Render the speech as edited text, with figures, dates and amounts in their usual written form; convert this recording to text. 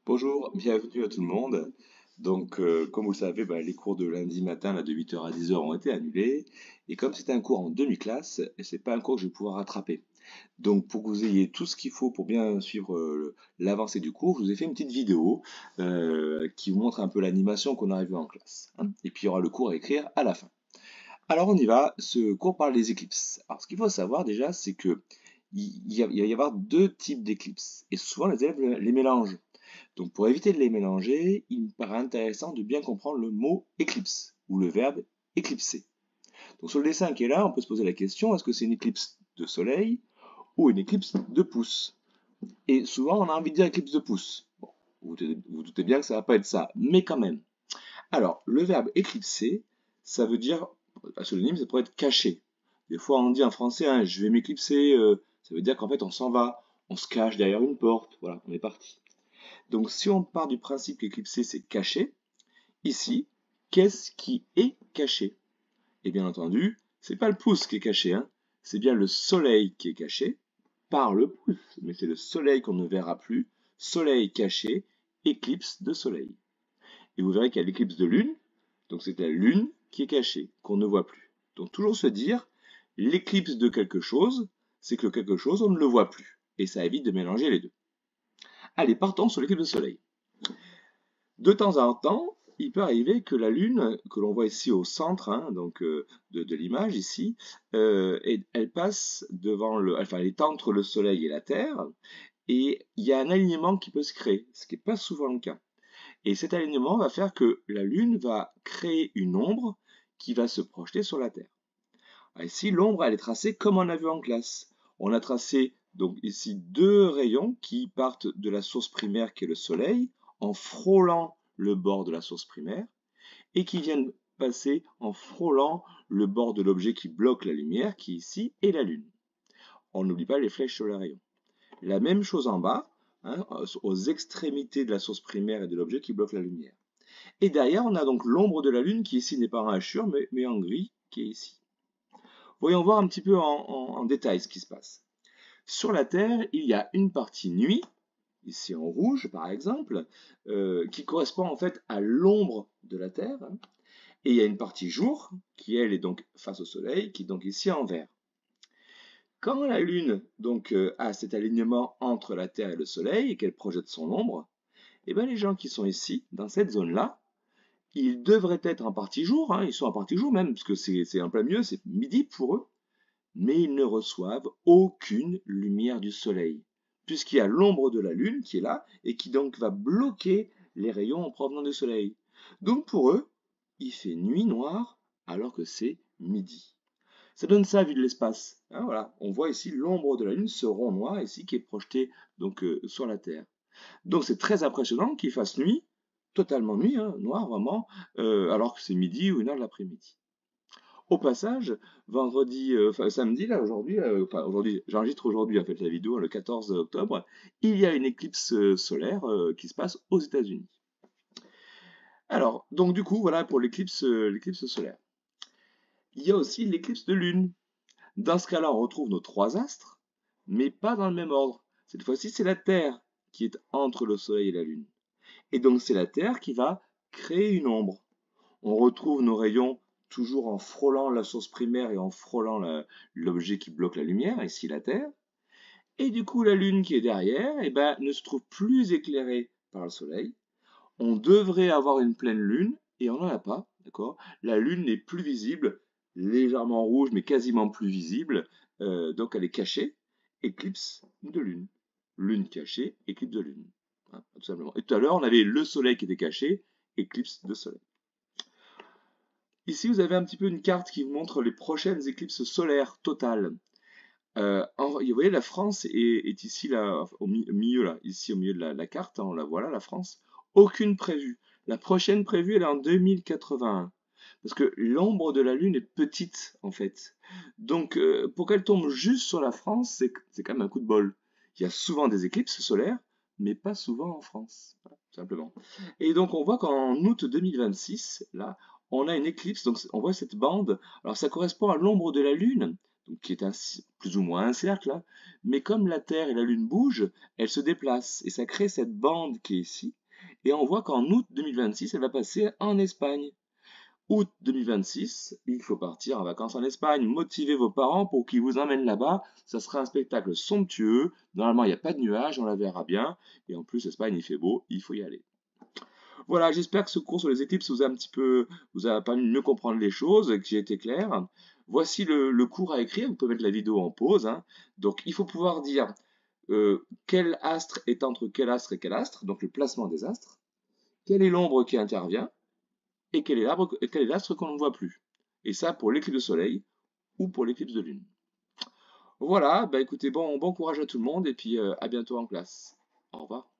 Bonjour, bienvenue à tout le monde. Comme vous le savez, les cours de lundi matin là, de 8 h à 10 h ont été annulés. Et comme c'était un cours en demi-classe, c'est pas un cours que je vais pouvoir rattraper. Donc, pour que vous ayez tout ce qu'il faut pour bien suivre l'avancée du cours, je vous ai fait une petite vidéo qui vous montre un peu l'animation qu'on a vue en classe, hein. Et puis, il y aura le cours à écrire à la fin. Alors, on y va. Ce cours parle des éclipses. Alors, ce qu'il faut savoir déjà, c'est que il va y avoir deux types d'éclipses. Et souvent, les élèves les mélangent. Donc pour éviter de les mélanger, il me paraît intéressant de bien comprendre le mot éclipse ou le verbe éclipser. Donc sur le dessin qui est là, on peut se poser la question, est-ce que c'est une éclipse de soleil ou une éclipse de pouce? Et souvent on a envie de dire éclipse de pouce. Bon, vous doutez bien que ça ne va pas être ça, mais quand même. Alors le verbe éclipser, ça veut dire, un synonyme, ça pourrait être caché. Des fois on dit en français, hein, je vais m'éclipser, ça veut dire qu'en fait on s'en va, on se cache derrière une porte, voilà, on est parti. Donc si on part du principe qu'éclipser c'est caché, ici, qu'est-ce qui est caché? Et bien entendu, c'est pas le pouce qui est caché, hein, c'est bien le soleil qui est caché par le pouce, mais c'est le soleil qu'on ne verra plus, soleil caché, éclipse de soleil. Et vous verrez qu'il y a l'éclipse de lune, donc c'est la lune qui est cachée, qu'on ne voit plus. Donc toujours se dire, l'éclipse de quelque chose, c'est que quelque chose, on ne le voit plus. Et ça évite de mélanger les deux. Allez, partons sur l'éclipse de soleil. De temps en temps, il peut arriver que la Lune, que l'on voit ici au centre, hein, de l'image ici, elle passe devant enfin, elle est entre le Soleil et la Terre, et il y a un alignement qui peut se créer, ce qui n'est pas souvent le cas. Et cet alignement va faire que la Lune va créer une ombre qui va se projeter sur la Terre. Ici, l'ombre, elle est tracée comme on a vu en classe. On a tracé donc ici deux rayons qui partent de la source primaire qui est le Soleil, en frôlant le bord de la source primaire, et qui viennent passer en frôlant le bord de l'objet qui bloque la lumière, qui ici est la Lune. On n'oublie pas les flèches sur les rayons. La même chose en bas, hein, aux extrémités de la source primaire et de l'objet qui bloque la lumière. Et derrière, on a donc l'ombre de la Lune qui ici n'est pas en hachure, mais en gris, qui est ici. Voyons voir un petit peu en détail ce qui se passe. Sur la Terre, il y a une partie nuit, ici en rouge par exemple, qui correspond en fait à l'ombre de la Terre, hein. Et il y a une partie jour, qui elle est donc face au Soleil, qui est donc ici en vert. Quand la Lune donc a cet alignement entre la Terre et le Soleil et qu'elle projette son ombre, eh bien les gens qui sont ici, dans cette zone-là, ils devraient être en partie jour, hein, ils sont en partie jour même, parce que c'est en plein milieu, c'est midi pour eux, mais ils ne reçoivent aucune lumière du soleil, puisqu'il y a l'ombre de la lune qui est là, et qui donc va bloquer les rayons en provenant du soleil. Donc pour eux, il fait nuit noire alors que c'est midi. Ça donne ça vu de l'espace, hein, voilà. On voit ici l'ombre de la lune, ce rond noir ici qui est projeté donc sur la Terre. Donc c'est très impressionnant qu'il fasse nuit, totalement nuit, hein, noir vraiment, alors que c'est midi ou une heure de l'après-midi. Au passage, enfin samedi, là, aujourd'hui, enfin aujourd'hui, j'enregistre aujourd'hui en fait la vidéo, le 14 octobre, il y a une éclipse solaire qui se passe aux États-Unis. Alors, donc du coup, voilà pour l'éclipse solaire. Il y a aussi l'éclipse de lune. Dans ce cas-là, on retrouve nos trois astres, mais pas dans le même ordre. Cette fois-ci, c'est la Terre qui est entre le Soleil et la Lune. Et donc, c'est la Terre qui va créer une ombre. On retrouve nos rayons toujours en frôlant la source primaire et en frôlant l'objet qui bloque la lumière, ici la Terre. Et du coup, la Lune qui est derrière, eh ben, ne se trouve plus éclairée par le Soleil. On devrait avoir une pleine Lune, et on n'en a pas, d'accord? La Lune n'est plus visible, légèrement rouge, mais quasiment plus visible, donc elle est cachée. Éclipse de Lune. Lune cachée, éclipse de Lune. Hein, tout simplement. Et tout à l'heure, on avait le Soleil qui était caché, éclipse de Soleil. Ici, vous avez un petit peu une carte qui vous montre les prochaines éclipses solaires totales. Vous voyez, la France est ici, là, au milieu, là, ici au milieu de la carte, hein, on la voit là, la France. Aucune prévue. La prochaine prévue, elle est en 2081. Parce que l'ombre de la Lune est petite, en fait. Donc, pour qu'elle tombe juste sur la France, c'est quand même un coup de bol. Il y a souvent des éclipses solaires, mais pas souvent en France, voilà, simplement. Et donc, on voit qu'en août 2026, là, on a une éclipse, donc on voit cette bande. Alors, ça correspond à l'ombre de la Lune, donc qui est plus ou moins un cercle, hein. Mais comme la Terre et la Lune bougent, elles se déplacent et ça crée cette bande qui est ici. Et on voit qu'en août 2026, elle va passer en Espagne. Août 2026, il faut partir en vacances en Espagne. Motivez vos parents pour qu'ils vous emmènent là-bas. Ça sera un spectacle somptueux. Normalement, il n'y a pas de nuages, on la verra bien. Et en plus, Espagne, il fait beau, il faut y aller. Voilà, j'espère que ce cours sur les éclipses vous a permis de mieux comprendre les choses, que j'ai été clair. Voici le cours à écrire. Vous pouvez mettre la vidéo en pause, hein. Donc, il faut pouvoir dire quel astre est entre quel astre et quel astre, donc le placement des astres. Quelle est l'ombre qui intervient et quel est l'astre qu'on ne voit plus. Et ça pour l'éclipse de soleil ou pour l'éclipse de lune. Voilà, bah écoutez, bon courage à tout le monde et puis à bientôt en classe. Au revoir.